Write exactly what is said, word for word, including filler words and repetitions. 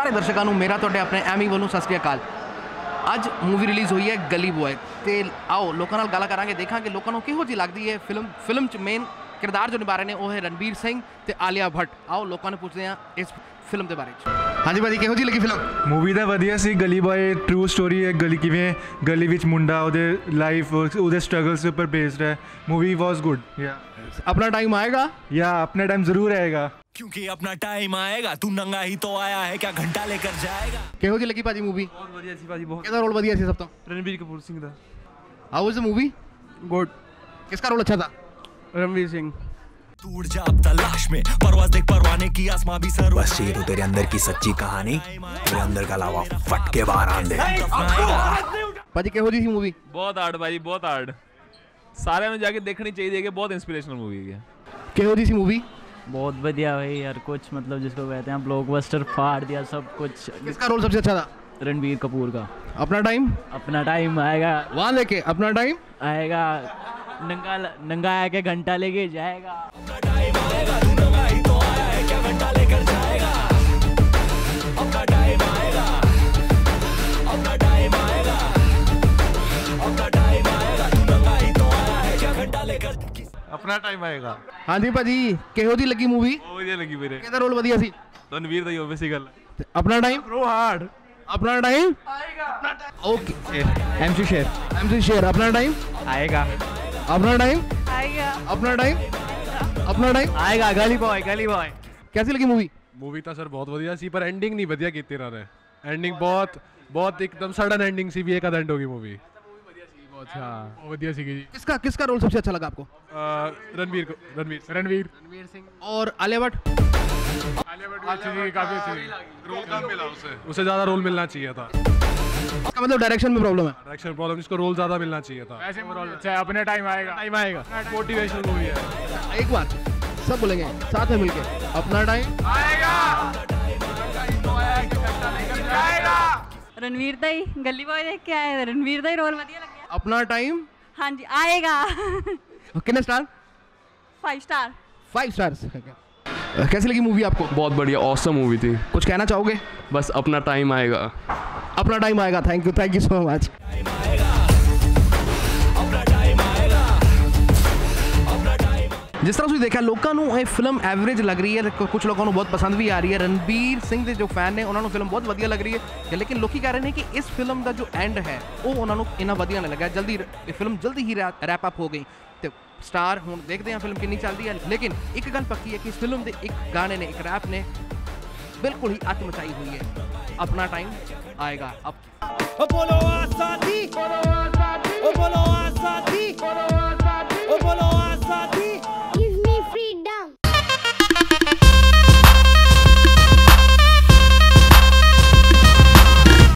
ਸਾਰੇ ਦਰਸ਼ਕਾਂ ਨੂੰ ਮੇਰਾ ਤੁਹਾਡੇ ਆਪਣੇ ਐਮੀ ਵੱਲੋਂ ਸਤਿ ਸ਼੍ਰੀ ਅਕਾਲ। ਅੱਜ मूवी रिलीज़ हुई है गली बॉय ਤੇ आओ लोगों नाल गल करांगे, देखांगे लोगों को किहो जी लगती है फिल्म। फिल्म च मेन किरदार जो निभा रहे हैं वो है रणवीर सिंह ते आलिया भट्ट। आओ लोगों ने पूछते हैं इस फिल्म के बारे में। हाँ जी भाजी, किहो जी लगी फिल्म? मूवी तो वधिया सी। गली बॉय ट्रू स्टोरी है, गली किवें गली विच मुंडा उहदे लाइफ उहदे स्ट्रगल्स के ऊपर बेस्ड है। Movie was good. या अपना टाइम आएगा? या अपना टाइम जरूर आएगा, क्योंकि अपना टाइम आएगा। तू नंगा ही तो आया है, क्या घंटा लेकर जाएगा। किहो जी लगी भाजी मूवी? बहुत बढ़िया सी भाजी, बहुत। किहदा रोल वधिया सी सब तो? रणवीर कपूर सिंह दा। How was the movie? Good. किसका रोल अच्छा था? रणवीर सिंह। तू उड़ जा अब तलाश में, परवाज़ देख परवाने की, आसमां भी सर। बस चाहिए तो तेरे अंदर की सच्ची कहानी, तेरे अंदर का लावा फट के बाहर आन दे। भाजी किहो जी सी मूवी? बहुत हार्ड भाजी, बहुत हार्ड। सारे में जाके देखनी चाहिए कि बहुत इंस्पिरेशनल मूवी है। किहो जी सी मूवी? बहुत बढ़िया भाई यार, कुछ मतलब जिसको कहते हैं ब्लॉकबस्टर फाड़ दिया सब कुछ। किसका रोल सबसे अच्छा था? रणवीर कपूर का। अपना टाइम? अपना टाइम आएगा। वहाँ लेके अपना टाइम आएगा, नंगा नंगा आके घंटा लेके जाएगा। अपना टाइम आएगा, तू नंगा ही तो आया है, क्या घंटा लेकर जाएगा। अपना टाइम आएगा, अपना टाइम आएगा, अपना टाइम आएगा, तू नंगा ही तो आया है, क्या घंटा लेकर। अपना टाइम आएगा। हाँ जी भाजी, किहो जी लगी मूवी? बहुत बढ़िया लगी मेरे। किहदा रोल वधिया सी? रणवीर दा ही ऑब्वियस गल है। अपना टाइम? प्रो हार्ड। अपना टाइम आएगा। Okay. MC Sher, MC Sher अपना टाइम आएगा। अपना टाइम आएगा। अपना टाइम अपना टाइम आएगा। गली बॉय, गली बॉय। कैसी लगी मूवी? मूवी तो सर बहुत बढ़िया सी, पर एंडिंग नहीं बढ़िया की इन्होंने। एंडिंग बहुत बहुत एकदम सडन एंडिंग सी भी, एक एंड होगी मूवी। अच्छा बढ़िया सी जी। किसका किसका रोल सबसे अच्छा लगा आपको? रणवीर को रणवीर रणवीर रणवीर सिंह। और आलिया भट्ट? आलिया भट्ट अच्छी थी, काफी अच्छी थी। रोल कम मिला उसे, उसे ज्यादा रोल मिलना चाहिए था। इसका मतलब डायरेक्शन में प्रॉब्लम है? डायरेक्शन प्रॉब्लम, इसको रोल ज्यादा मिलना चाहिए था। ऐसे में रोल अच्छा है। अपने टाइम आएगा, टाइम आएगा। मोटिवेशनल मूवी है। एक बार सब बोलेंगे साथ में मिलके, अपना टाइम आएगा। रणवीर दा ही गली बॉय देख के आए, रणवीर दा ही रोल बढ़िया लग गया। अपना टाइम? हाँ जी आएगा। कितने star? Five star. Five stars. कैसी लगी मूवी आपको? बहुत बढ़िया, ऑसम मूवी थी। कुछ कहना चाहोगे? बस अपना टाइम आएगा। अपना टाइम आएगा। Thank you, thank you so much. जिस तरह तुम देखा लोगों को ये फिल्म एवरेज लग रही है, कुछ लोगों को बहुत पसंद भी आ रही है। रणवीर सिंह के जो फैन ने उन्होंने फिल्म बहुत बढ़िया लग रही है, लेकिन लोग कह रहे हैं कि इस फिल्म का जो एंड है वो उन्होंने इन्ना बढ़िया नहीं लगा। जल्दी फिल्म जल्दी ही रैप अप हो गई। तो स्टार हुण देखते हैं फिल्म कितनी चलती है, लेकिन एक गल पक्की है कि इस फिल्म के एक गाने ने, एक रैप ने बिल्कुल ही अत मचाई हुई है। अपना टाइम आएगा। अब बोलो आजादी, बोलो